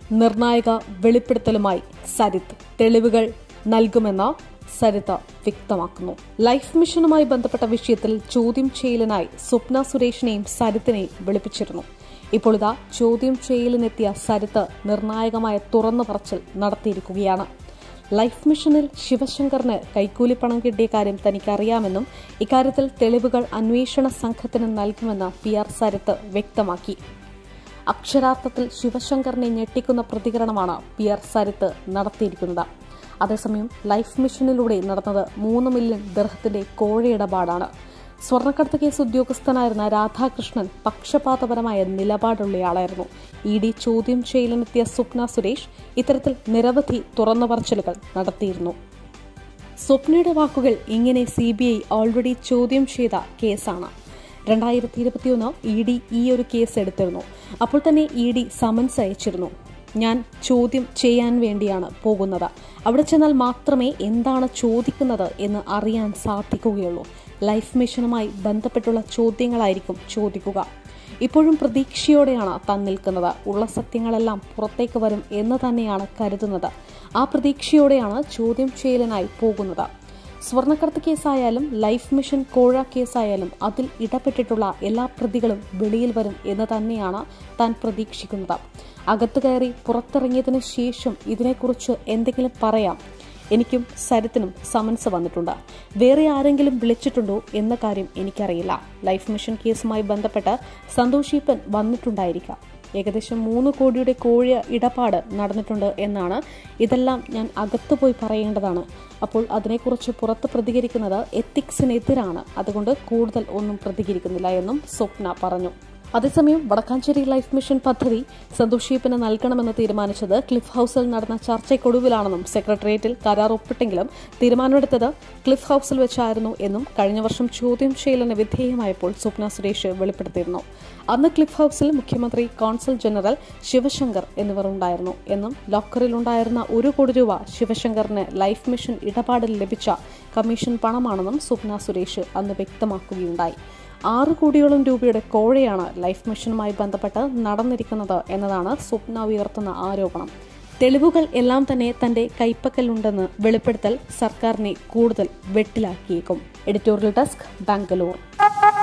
നിർണായക വെളിപ്പെടുത്തലുമായി സരിത്ത്. തെളിവുകൾ നൽകുമെന്ന് സരിത്ത് വ്യക്തമാക്കുന്നു. ലൈഫ് മിഷനുമായി ബന്ധപ്പെട്ട വിഷയത്തിൽ ചോദ്യം ചെയ്യലിനായി സ്വപ്ന സുരേഷിനെയും സരിത്തിനെയും വിളിപ്പിച്ചിരുന്നു. ഇപ്പോൾ ഇതാ ചോദ്യം ചെയ്യലിനെത്തിയ സരിത്ത് നിർണായകമായ തുറന്നു പറച്ചിൽ നടത്തിയിരിക്കുകയാണ്. ലൈഫ് മിഷനിൽ ശിവശങ്കറിന് കൈക്കൂലിപ്പണം കിട്ടിയ കാര്യം തനിക്കറിയാമെന്നും ഇക്കാര്യത്തിൽ തെളിവുകൾ അന്വേഷണ സംഘത്തിന് നൽകുമെന്ന് PR സരിത്ത് വ്യക്തമാക്കി. അക്ഷരാർത്ഥത്തിൽ ശിവശങ്കറിനെ ഞെട്ടിക്കുന്ന പ്രതികരണമാണ് PR സരിത്ത് നടത്തിയിരിക്കുന്നത്. അതേസമയം ലൈഫ് മിഷനിലൂടെ നടന്നത് 3 മില്യൺ ദിർഹത്തിന്റെ കോഴയിടപാടാണ്. സ്വർണ്ണക്കടത്ത് കേസ് ഉദ്യോഗസ്ഥനായിരുന്ന രാധാകൃഷ്ണൻ പക്ഷപാതപരമായ നിലപാടുള്ളയാളായിരുന്നു. ED ചോദ്യം ചെയ്യലിനെത്തിയ സ്വപ്ന സുരേഷ് ഇത്തരത്തിൽ നിരവധി തുറന്നുപറച്ചിലുകൾ നടത്തിയിരുന്നു. സ്വപ്നയുടെ വാക്കുകൾ ഇങ്ങനെ: CBI ഓൾറെഡി ചോദ്യം ചെയ്ത കേസാണ്. 2021 ED ഈ ഒരു കേസ് എടുത്തിരുന്നു. അപ്പോൾ തന്നെ ED സമൻസ് അയച്ചിരുന്നു. ഞാൻ ചോദ്യം ചെയ്യാൻ വേണ്ടിയാണ് പോകുന്നത്. അവിടെ ചെന്നാൽ മാത്രമേ എന്താണ് ചോദിക്കുന്നത് എന്ന് അറിയാൻ സാധിക്കുകയുള്ളൂ. ലൈഫ് മിഷനുമായി ബന്ധപ്പെട്ടുള്ള ചോദ്യങ്ങളായിരിക്കും ചോദിക്കുക. ഇപ്പോഴും പ്രതീക്ഷയോടെയാണ് താൻ നിൽക്കുന്നത്. ഉള്ള സത്യങ്ങളെല്ലാം പുറത്തേക്ക് വരും എന്ന് തന്നെയാണ് കരുതുന്നത്. ആ പ്രതീക്ഷയോടെയാണ് ചോദ്യം ചെയ്യലിനായി പോകുന്നത്. സ്വർണ്ണക്കടത്ത് കേസായാലും ലൈഫ് മിഷൻ കോഴ കേസായാലും അതിൽ ഇടപെട്ടിട്ടുള്ള എല്ലാ പ്രതികളും വെളിയിൽ വരും എന്ന് തന്നെയാണ് താൻ പ്രതീക്ഷിക്കുന്നത്. അകത്തു കയറി പുറത്തിറങ്ങിയതിനു ശേഷം ഇതിനെക്കുറിച്ച് എന്തെങ്കിലും പറയാം. എനിക്കും സരിത്തിനും സമൻസ് വന്നിട്ടുണ്ട്. വേറെ ആരെങ്കിലും വിളിച്ചിട്ടുണ്ടോ എന്ന കാര്യം എനിക്കറിയില്ല. ലൈഫ് മിഷൻ കേസുമായി ബന്ധപ്പെട്ട് സന്തോഷീപ്പൻ വന്നിട്ടുണ്ടായിരിക്കാം. ഏകദേശം 3 കോടിയുടെ കോഴ ഇടപാട് നടന്നിട്ടുണ്ട് എന്നാണ്. ഇതെല്ലാം ഞാൻ അകത്തുപോയി പറയേണ്ടതാണ്. അപ്പോൾ അതിനെക്കുറിച്ച് പുറത്ത് പ്രതികരിക്കുന്നത് എത്തിക്സിനെതിരാണ്. അതുകൊണ്ട് കൂടുതൽ ഒന്നും പ്രതികരിക്കുന്നില്ല എന്നും സ്വപ്ന പറഞ്ഞു. അതേസമയം വടക്കാഞ്ചേരി ലൈഫ് മിഷൻ പദ്ധതി സന്തോഷീപ്പിന് നൽകണമെന്ന് തീരുമാനിച്ചത് ക്ലിഫ് ഹൌസിൽ നടന്ന ചർച്ചയ്ക്കൊടുവിലാണെന്നും സെക്രട്ടേറിയറ്റിൽ കരാർ ഒപ്പിട്ടെങ്കിലും തീരുമാനമെടുത്തത് ക്ലിഫ് ഹൌസിൽ വെച്ചായിരുന്നു എന്നും കഴിഞ്ഞ വർഷം ചോദ്യം ചെയ്യലിന് വിധേയമായപ്പോൾ സ്വപ്ന സുരേഷ് വെളിപ്പെടുത്തിയിരുന്നു. അന്ന് ക്ലിഫ് ഹൌസിൽ മുഖ്യമന്ത്രി, കോൺസൽ ജനറൽ ശിവശങ്കർ എന്നിവർ ഉണ്ടായിരുന്നു എന്നും ലോക്കറിലുണ്ടായിരുന്ന 1 കോടി രൂപ ശിവശങ്കറിന് ലൈഫ് മിഷൻ ഇടപാടിൽ ലഭിച്ച കമ്മീഷൻ പണമാണെന്നും സ്വപ്ന സുരേഷ് അന്ന് വ്യക്തമാക്കുകയുണ്ടായി. 6 കോടിയോളം രൂപയുടെ കോഴയാണ് ലൈഫ് മിഷനുമായി ബന്ധപ്പെട്ട് നടന്നിരിക്കുന്നത് എന്നതാണ് സ്വപ്ന ഉയർത്തുന്ന ആരോപണം. തെളിവുകൾ എല്ലാം തന്നെ തന്റെ കൈപ്പക്കലുണ്ടെന്ന് വെളിപ്പെടുത്തൽ സർക്കാരിനെ കൂടുതൽ വെട്ടിലാക്കിയേക്കും. Editorial desk, Bangalore.